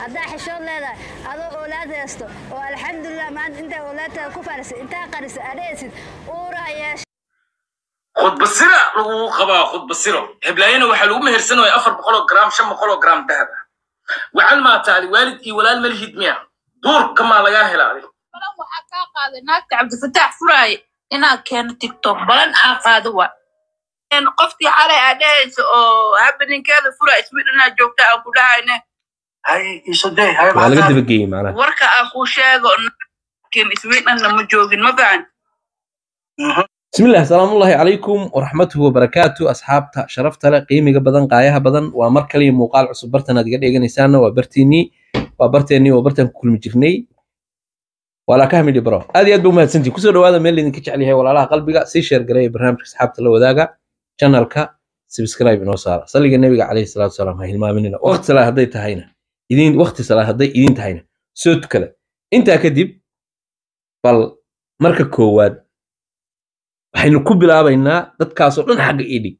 هذا حشود لهذا هذا أولاد يستو والحمد لله ما أنت أولاد كفارس أنت قرص أريسد ورأيش خد بصيرة لو خبا خد بصيرة هبلاينا وحلو مهر سنة ويأفر بقولو جرام شم بقولو جرام ذهب وعلى ما تعالي والد إي ولا الملهي دمية دور كما لا يهلا عليه بلان وحكا قاضي ناكت عبد الفتاح فراي إنا كان تيك توك بلان قاضوا إن قفتي على أداس أو هبني كذا فراي اسمي أنا جوكتا أقول هاي هاي يصدق هاي ولا قد بقي معنا وركا أخو شاغ كان اسمي أنا مجوجين ما بعد بسم الله السلام الله عليكم ورحمته وبركاته أصحابتا شرفتنا قيمة بدن قايها بدن ومركلي مقال عصب برتنا دقل إيجانيسانا وبرتين كل مجرني ولا كامل يبرو هذه يد بومات سنتي كسر هذا ميل اللي نكتش عليها ولا لا قلبي سي شير قري برنامج أصحابتا لو ذاقة channelka سبسكرايب نوصار صلي النبي عليه الصلاة والسلام هاي المؤمنين وقت صلاة هدي تهينا إذين وقت صلاة هدي إذين تهينا سوت كلا أنت أكدب بل مركب كواد waxaynu ku bilaabaynaa dadkaasoo dhan xagga idhi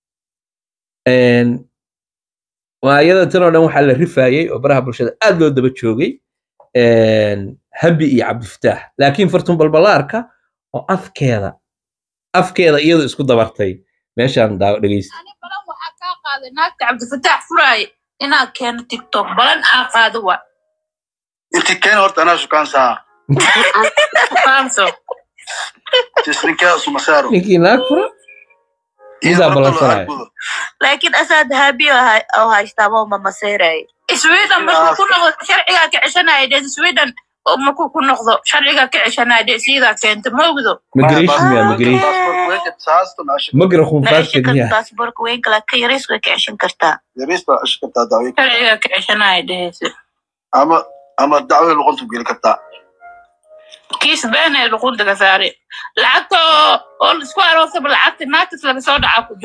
waayada tan oo dhan waxaa la rifaayay oo baraha bulshada aad loo daba joogay habi iyo cabdifataax laakiin fartun balbalaarka oo afkeeda iyadu isku dabartay meeshaan daawo dhageysta أنا بلان وحكا قاضي ناكت عبد الفتاح فراي إنا كان تيك توك بلان قاضوا انت كان هورت انا شو كان ساعه فانسو تسريكا سو مسارو ninkii naag fura idaa balansanaya لكن أسد هابي أو هاشتابو ما مسيري سويدن بس كنا شرعيها كعشنا يدي سويدن ما كنا نخذ شرعيها كعشنا يدي سيدا كنت موجود مقريش مقرخ ومفاسد نعيش يا باسبورك وين كلا كيريس وكعشن كرتا يريس با اشكتا داوي شرعيها كعشنا يدي اما الدعوه اللي قلت بقول كتا كيس بين القود كثاري لعبته أول سكوار وصل لعبت ناتس لما صار عقود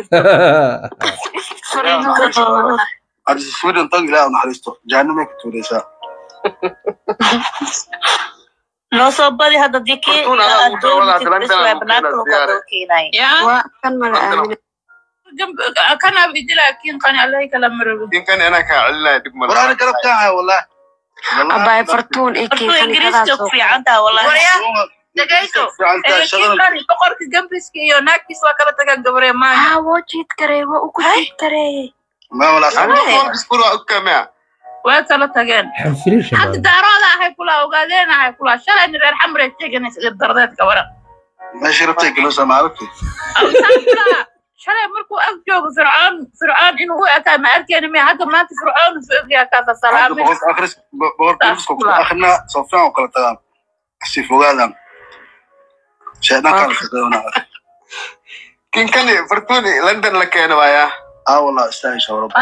ارز سويدن طق لا انا حريستو جهنم كنت ليسا لو صبري هذا ديكي يا كان ملا كان أبدي لكن كان عليه كلام ربي إن كان أنا كعلة دب مرة ورانا قربتها والله أباي فرتون إيه كيف إنجليزي في عندها والله دقيقة في شغله كان بقرك جنبس كيو ناكس وكلا تجا قبره ما وجهت كريه وأكيد كريه ما ولا أنا بسكرة أكمل وكلا تجان حنفريش حتى دارنا هاي كلها وقادنا هاي كلها شرع إن الحمر تيجي الدردات كبره ما شربتي جلوسة ما عرفتي شرع مركو أفجو فرعون إنه هو أكا ما أركي أنا ما حتى ما فرعون في أفجا كذا سلام اخرنا صفان وكلا تمام حسيف وقالم شيئا كان خدونا كان فرتوني لندن لك أنا وياه والله استاهل شورب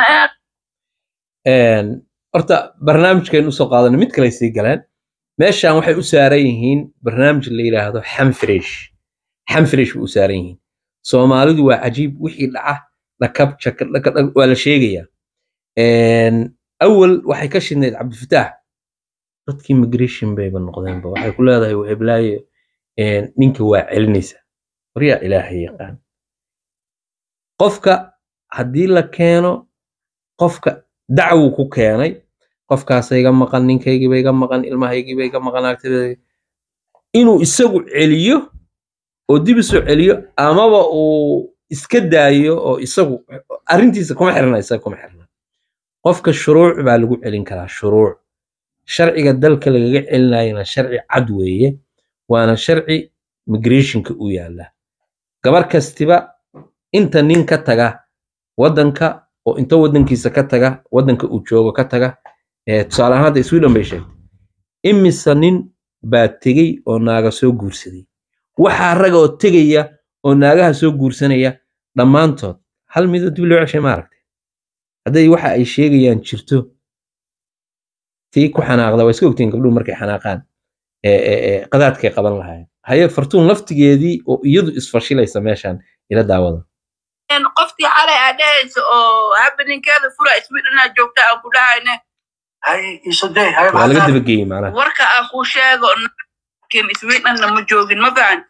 horta barnaamijkeen usoo qaadana mid kale sii galeen meeshaan waxay u saaran yihiin barnaamij la yiraahdo xamfresh u saaran yihiin Soomaalidu waa cajiib wixii dhaca lakab waa la sheegaya awal waxay ka shidneed Cabdifataax dadkii migration bay noqdeen ba waxay ku leedahay weblaaye ninka waa celinaysa wariya ilaahay yaqaan qofka haddii la keeno qofka dacwo ku keenay qofkaas iga maqan ninkaygiiba iga maqan ilmahaygiiba iga maqan agteeda inuu isagu celiyo oo dib isu celiyo amaba uu iska daayo oo isagu arintiisa kuma xirna qofka shuruuc baa lagu celin karaa shuruuc sharciga dalka lagaga celinayna sharci cad weeye waana sharci migrationka u yaala gabar kastiba inta nin ka taga wadanka oo inta wadankiisa ka taga wadanka uu joogo ka taga tusaale ahaan hadda Sweden bay sheegtay imisa nin baa tegay oo naaga soo guursaday waxaa rag oo tegaya oo naagaha soo guursanaya dhammaantood hal mid dib loo ceshay ma aragtay haday waxa ay sheegayaan jirto tii ku xanaaqda way iska ogtiin gabdhuhu markay xanaaqaan qadaadkay qaban lahaayeen haye fartuun laftigeedii oo iyadu isfashilaysa meeshaan ila daawada قفتي على أداس أو هبني كذا فرع اسمي أنا جوكتا أقول هاي هاي يصدق هاي ولا قد بقي معنا وركا أخو شاغ كان اسمي أنا مجوجين ما بعد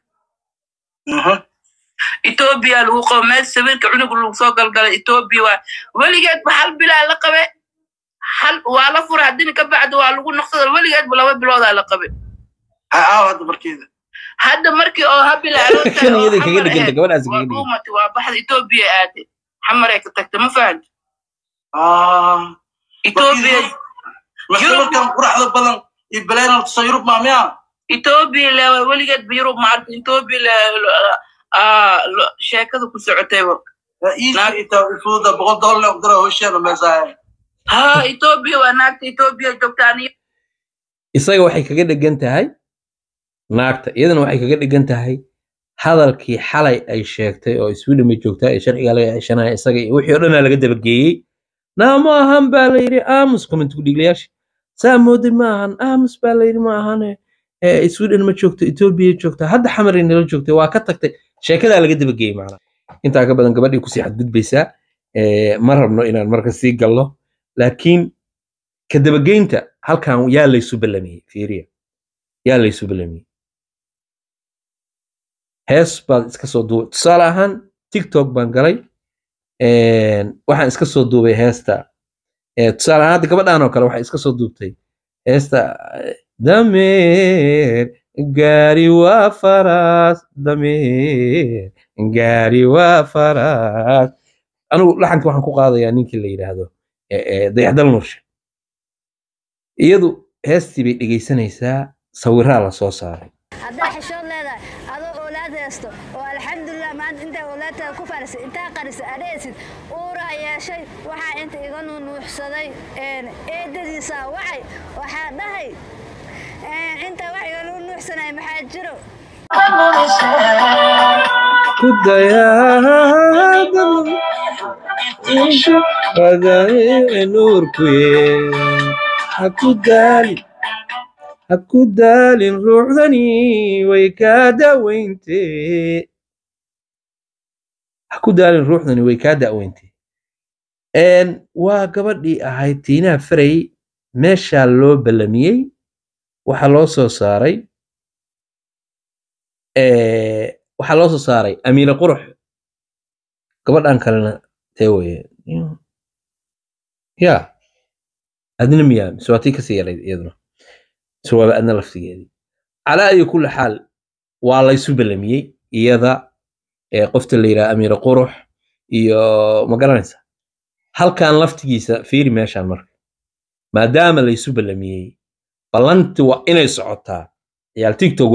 إثيوبيا الوقوع ما سبيل كعنق الوصاق القل إثيوبيا ولقيت بحال بلا لقبة حل وعلى فرع الدين كبعد waa lagu noqsada weligeedba 2 biloodaa la qabay ha aawad markeeda hadda markii oo habila kan iyada kaga dhiganta gabadhaas kaga dhiganta duumati waa baxda Ethiopia aade xamar ay ka tagtay ma fahant Ethiopia maxkamada quraxda badan iyo baleena soo Yurub maamiya Ethiopia la weligeedba Yurub ma arkin Ethiopia sheekada ku socotay fuuda $100 u dira hooshana meesha ha Ethiopia waa naagta Ethiopia joogtaan isaga waxay kaga dhigan tahay naagta iyadana waxay kaga dhigan tahay hadalkii xalay ay sheegtay oo Sweden ma joogtaa ee sharciga laga ceshanaya isaga wixii oo dhan laga dabageeyay naama ahan baa la yiri aamus comment ku dhiglayash saamoodi ma ahan aamus baa la yiri ma ahan Sweden ma joogto Ethiopia joogta hadda xamarin la joogtay waa ka tagtay sheekada laga dabageeyay macna inta ka badan gabadhii ku sii xad gudbaysa ma rabno inaan marka sii galno laakiin ka dabageynta halkan yaa la isu ballamiyay fiiriya yaa la isu ballamiyay hees baad iska soo duubay tusaale ahaan TikTok baan galay waxaan iska soo duubay heesta tusaale ahaan hadda gabadhaan oo kale waxay iska soo duubtay heesta dameer gaari waa faras dameer gaari waa faras anigu laxanka waxaan ku qaadayaa ninkii la yidhaahdo dayaxdal nuurshe iyadu heestii bay dhegaysanaysaa sawiraa la soo saaray haddaa xishood leedahay adoo oolaad heesto oo alxamdulilah maanta intaa oolaadtaada ku farisay intaa qarisa adheesid uuraa yeeshay waxaa inta iga nuunuuxsaday eedadiisa wacay waxaa dhahay inta wax iga nuunuuxsanay maxaa jiro ku dayaada isha qadaye nuurkuye haku daalin ruuxdani way kaa da'weyntee haku daalin ruuxdani way kaa da'weyntee waa gabadhii ahayd tiinaha faray meeshaa loo ballamiyey waxaa loo soo saaray amiira qurux gabadhan kalena tee weye ya adna miyaa mise waa tii kasii yarayd iyaduna mise waaba adna laftigeedii calaa ayi kulli xaal waa laysu ballamiyey iyada qofta la yidhaha amiira qurux iyo ma garanaysa halkan laftigiisa fiiri meeshaan marka maadaama laysu ballamiyey ballanti waa inay socotaa ciyaal TikTok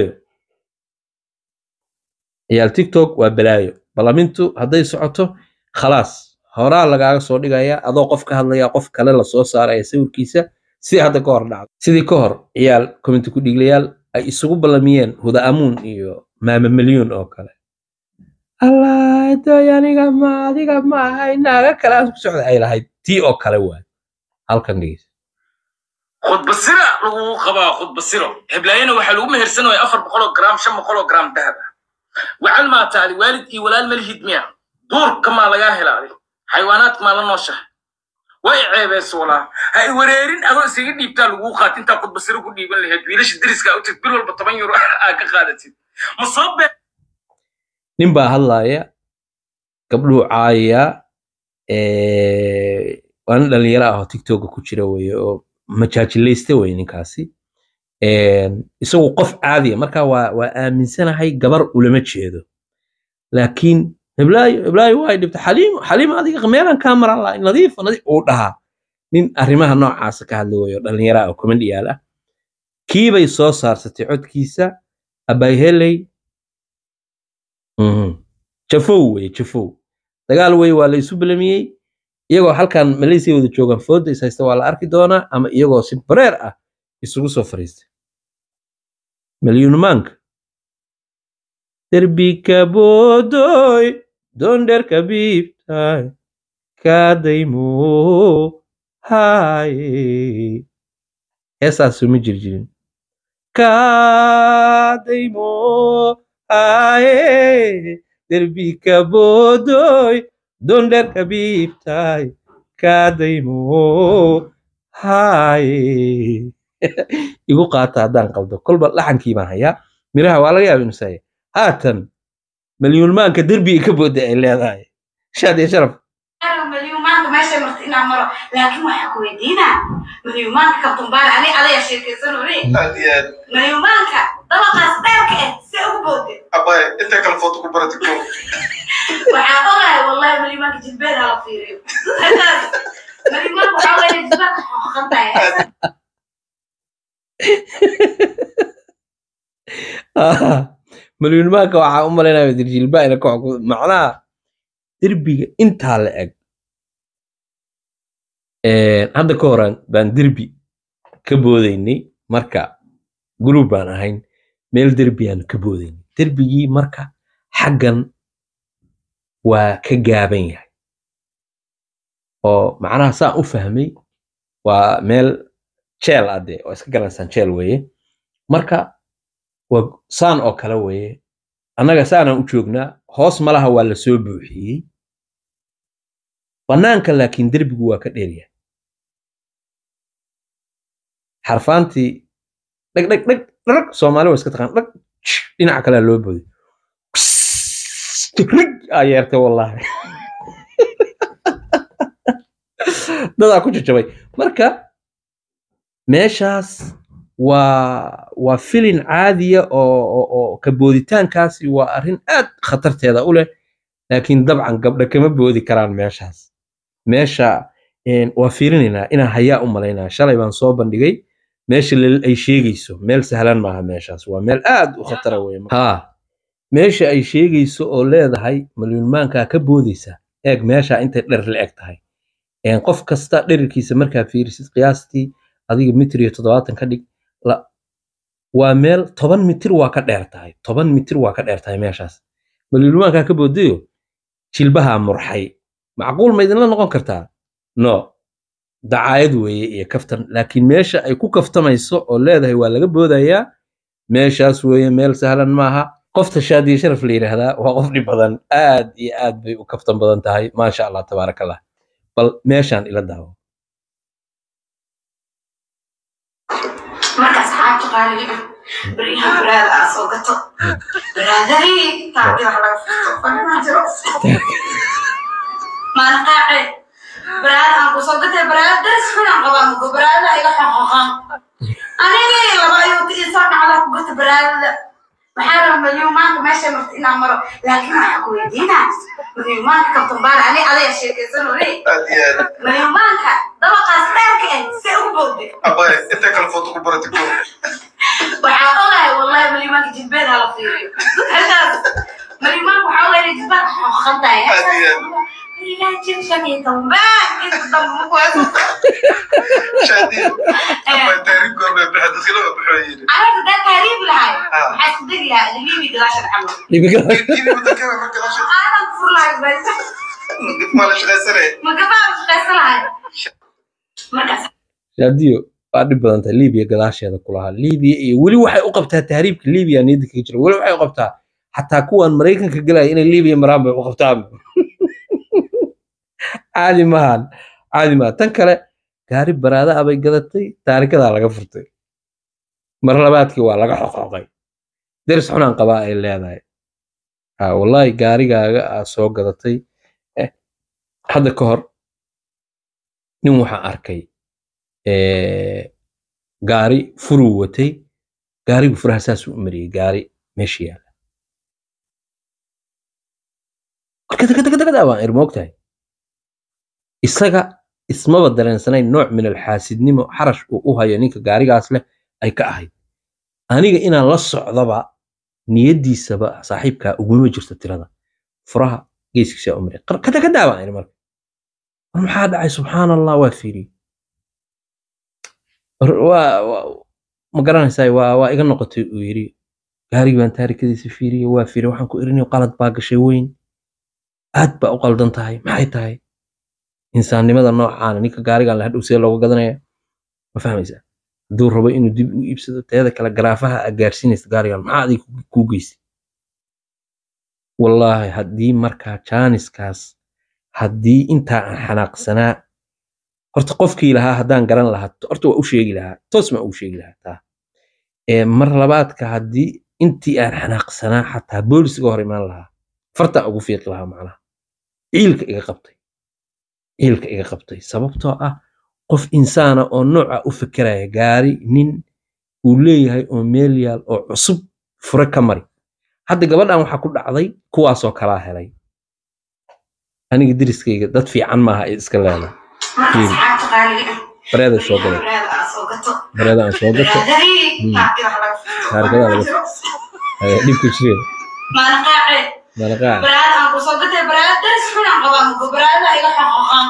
waa balaayo ballamintu hadday socoto khalaas horaa lagaaga soo dhigaya adoo qof ka hadlaya qof kale la soo saaraya sawirkiisa si hadda ka hor dhacdo sidii ka hor ciyaal comment ku dhiglayaal ay isugu ballamiyeen huda amuun iyo maama milyuun oo kale allah aniga ma ahay naaga kale aan ku socda ay lahayd tii oo kale waay halkan dhigaysa khudbasira lagu qabaa khudbasiro heblaayana waxaa lagu mehersanaya 400 gram 500 gram dahab wacal ma taali waalid iyo walaal malhid miya duurka ma laga helaaday xayawaanaad ma la nooshahay way ceebeys walaa hay wareerin adoo isaga dhiibtaa lagu qaat inta khudbasiro ku dhiiban lahayd wiilasha dariska u tag bil walba 10 euro ka qaadatid ma soo nin baa hadlaaya gabdhuhu caaya waan dhalinyaro ah oo TikTok ku jira weeye oo majaajilaysta weeye ninkaasi isagu qof caadi ah marka waa aaminsanahay gabar ulama jeedo laakiin heblaay way dhibta xaliim adiga meelan kaamara la nadiif oo dhaha nin arrimaha noocaas ka hadlay weeyo dhalinyaro ah oo comedian ah kiibay soo saarsatay codkiisa abay helay jafow dagaal way waa la isu ballamiyey iyagoo halkan Malaysia wada joogan fooda is haysta waa la arki doonaa ama iyagoo si bareer ah isugu soo fariistay milyuun maanka derbika bodoy donder kabibtay kadaymo hay heesaas uma jirjirin kadaymo hay derbika bodoy donder kabibtay kadaymo hay igu qaata haddaan qaldo kolba laxankii baan hayaa miraha waa laga yaaba inuu saaya haatan milyuun maanka derbiga ka booda ay leedahay shaad iyo sharaf milyuun maanka meesha marti inaa مره لكن ما حكوا يدينا مليومانك كطنبال علي يا شيخ سنوري هاديات مليومانك طبقه سبيرك سوق بودي أباي أنت كان فوتو كبرتكم وحاطها والله مليومانك جنبين على فيريو مليومانك وحاول يجيبك خطايا مليون ماك waxaa u malaynaya dirjilba ina ku macnaha derbiga intaa la eg hadda ka horan baan derbi ka boodaynay marka group baan ahayn meel derbi aan ka boodaynay derbigii marka xaggan waa ka gaaban yahay oo macnaha saan u fahmay waa meel jeel ade oo iska garanaysan jeel weeye marka waa saan oo kale weeye annaga saanaan u joognaa hoos malaha waa la soo buuxiyey bannaanka laakiin derbigu waa ka dheeryahay xarfaantii dhag dhag dhag dhag soomaali waa iska taqaan dhag dhinaca kale loo booday rig aa yeertay wallaahi dadaa ku jajabay marka meeshaas waa filin caadiya oo ka booditaankaasi waa arrin aad khatarteeda u leh laakiin dabcan gabdha kama boodi karaan meeshaas meesha waa fiirinaynaa inaan hayaa u malaynaa shalay baan soo bandhigay meesha ay sheegayso meel sahlan maaha meeshaas waa meel aad u khatara wey meesha ay sheegayso oo leedahay malyuunmaankaa ka boodaysa eeg meesha intay dherer la eg tahay qof kasta dhererkiisa markaa fiirisid qiyaastii adiga mitir iyo 70 ka dhig waa meel 10 mitir waa ka dheer tahay 10 mitir waa ka dheer tahay meeshaas malyuunmaankaa ka boodayo jilbaha murxay macquul ma idinla noqon kartaa no dacaayad weeye iyo kaftan laakiin meesha ay ku kaftamayso oo leedahay waa laga boodayaa meeshaas weeye meel sahlan maaha qofta shaadiye sharaf la yiraahdaa waa qof dhib badan aad iyo aad bay u kaftan badan tahay maasha Allah tabaarakallah bal meeshaan ila daawo markaas xaaqo qaaliga bariha baraada soo gato baraadari taadi wax laga furto fadlan jiro ما نقاعد براد أنا وصلت براد درس من قبل مو براد إلى حقها أنا ليه لما يوتي إنسان على قبة براد محارم مليون ما ماشي مرتين عمره لكن ما يحكوا يدينا مليون ما كنت مبار عليه شيء كسروري مليون ما كان طبقة سبيرك سوق بودي أباي أنت كان فوتو كبرتكم وحاطها والله مليون ما جنبين على فيريو مليون ما وحاول يجيبك خطايا لا تشوفني تنبان شادي أباي تاريخ قرب بحد خلوا بحويين عارف ده تهريب لهاي حاسس لها اللي بيجي قراش الحمل كيف متكلم في قراش انا بفر لك بس قلت ما ليش غسرة ما قبلش غسل هاي مركز shaadiyo waa dhib badan tahay Liibiya gadaasheeda kulaha Liibiya iyo wali waxay u qabtaa tahriibka Liibiya niyadda ka jira wali waxay u qabtaa xataa kuwan Mareykanka galay inay Liibiya maraan bay u qabtaan caadi ma tan kale gaari baraada abay gadatay taarikada laga furtay mar labaadkii waa laga xoqoqay daris xunaan qabaa ay leedahay wallahi gaarigaaga soo gadatay hadda ka hor nin waxa arkay gaari furu watay gaarigu furaha saas u mariyay gaari meesha yaala kada waan irmoogtahay isaga ismaba dareensanayn nooc min alxaasidnimo xarash uu u hayo ninka gaarigaas leh ay ka ahayd aniga inaan la socdaba niyadiisaba saaxiibka uguma jirto tirada furaha geeskiisa u maray kada waan ir marka maxaa dhacay subxaanallah waa fiiri ma garanaysaa waa iga noqotay uu yiri gaarigi baan taarikadiisa fiiriye waa fiiri waxaan ku irinay qalad baa gashay weyn aad baa u qaldan tahay maxay tahay insaannimada noocaan ninka gaarigan la hadhow see looga gadanaya ma fahmaysaa hadduu rabo inuu dib u iibsado teeda kale garaafaha aad gaarsiinaysa gaarigan maxaa adig kuu geysay wallaahi haddii markaa jaaniskaas haddii intaa aan xanaaqsanaa horta qofkii lahaa haddaan garan lahaa horta waa u sheegi lahaa toos ma u sheegi lahaa taa mar labaadka haddii intii aan xanaaqsanaa xataa booliska hor imaan lahaa farta ugu fiiqi lahaa macnaha ciilka iga qabtay ilka iga qabtay sababtoo ah qof insaana oo nooca u fikiraya gaari nin uu leeyahay oo meel yaal oo cusub fure ka mari hadda gabadhan waxaa ku dhacday kuwaasoo kalaa helay aniga deriskayga dad fiican maaha ay iska leedahay bareeda soo gaday bareeda aan soo gato taarikada laga dhibka jireeda malaqaace براءة أنكو صدقتي براءة درس من عقبانكو براءة إيغا حقوقان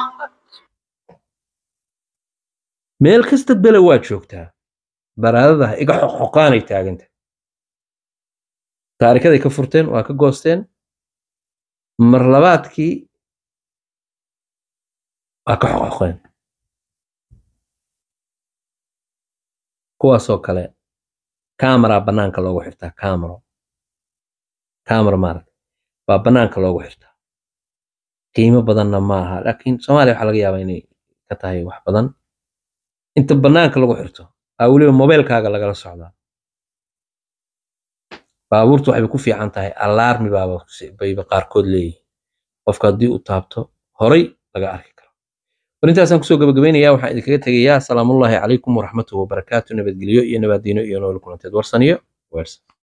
meel kasta bele waa joogtaa baraadada iga xoqoqaanay taaganta taarikaday ka furteen waa ka goosteen mar labaadkii waa ka xoqoqeen kuwaasoo kale kaamara bannaanka loogu xirtaa kaamara maaragta baa bannaanka loogu xirtaa qiimo badanna ma aha laakiin soomaaliya waxaa laga yaabaa inay ka tahay wax badan inta bannaanka lagu xirto aa weliba mobeelkaaga lagala socdaa baabuurtu waxay ku fiican tahay alarmi bayba qaarkood leeyihiin qofka haddii uu taabto horay laga arki karo warintaasaan kusoo gabagabaynayaa waxaan idinkaga tegayaa asalaamullaahi calaykum waraxmatuhu wabarakaatu nabadgelyo iyo nabadiino iyo nolol kulanteed warsaniyo weersan